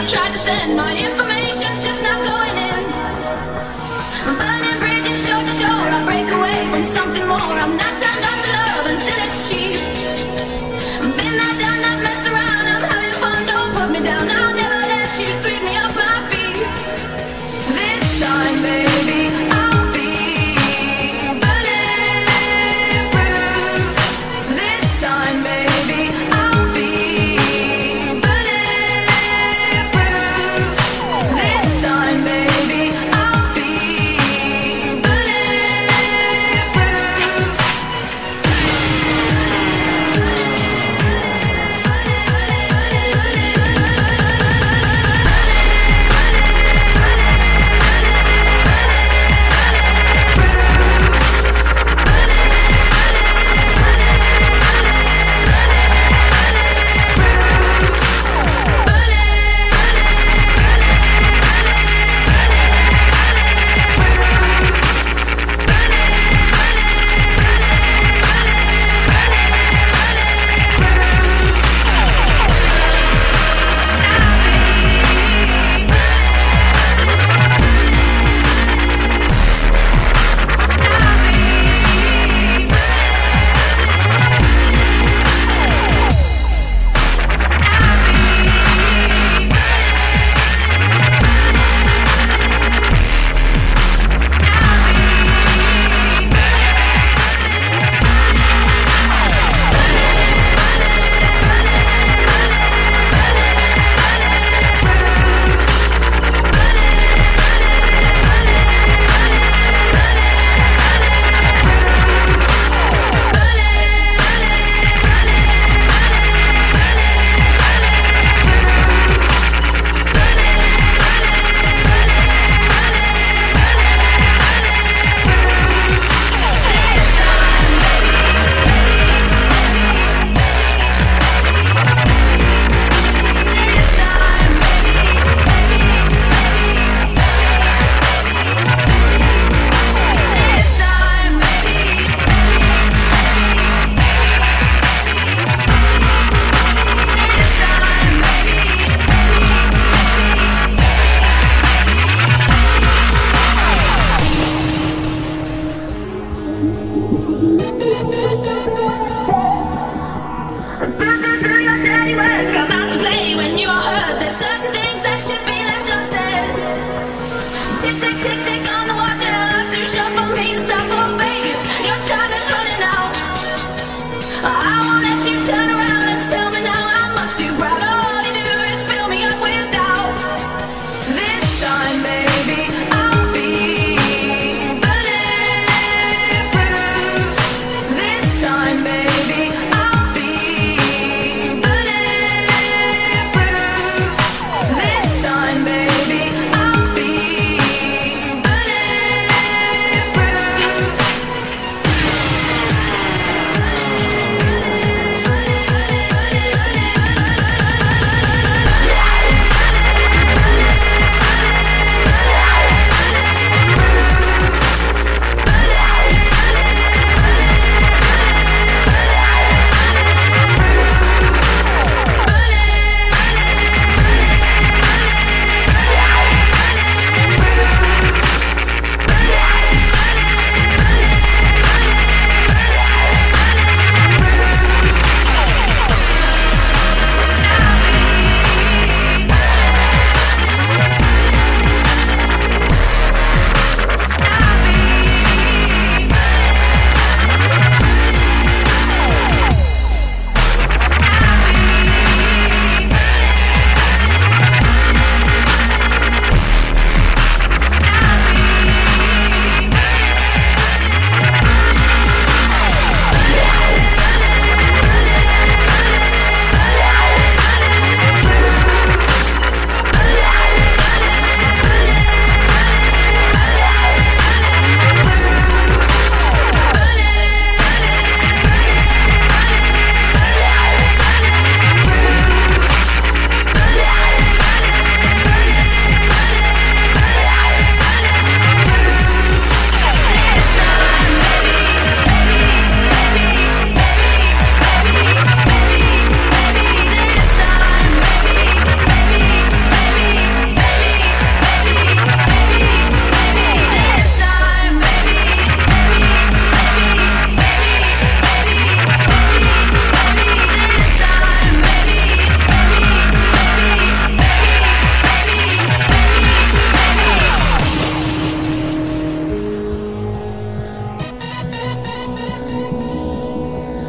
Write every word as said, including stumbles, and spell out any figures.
I've tried to send, my information's just not going in. I'm burning bridges shore to shore, I break away from something more. I'm not turned on to love until it's cheap. I've been there, done that, messed around, I'm having fun, don't put me down. I'll never let you sweep me off my feet. This time, baby, I'll be bulletproof. This time, baby, I'll be bulletproof. This time, baby, I'll be bulletproof. There's certain things that should be left unsaid. Tick, tick, tick, tick.